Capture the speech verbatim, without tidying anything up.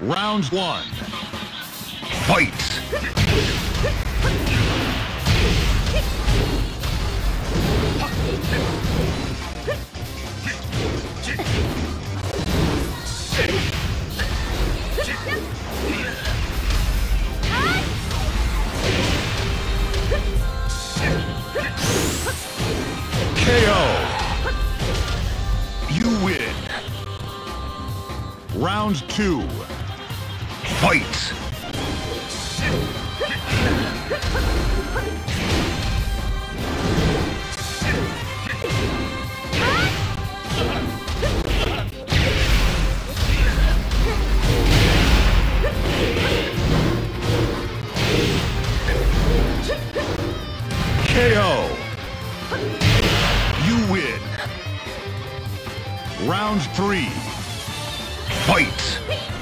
Round one. Fight! K O. You win. Round two. Fight! K O. You win. Round three. Fight!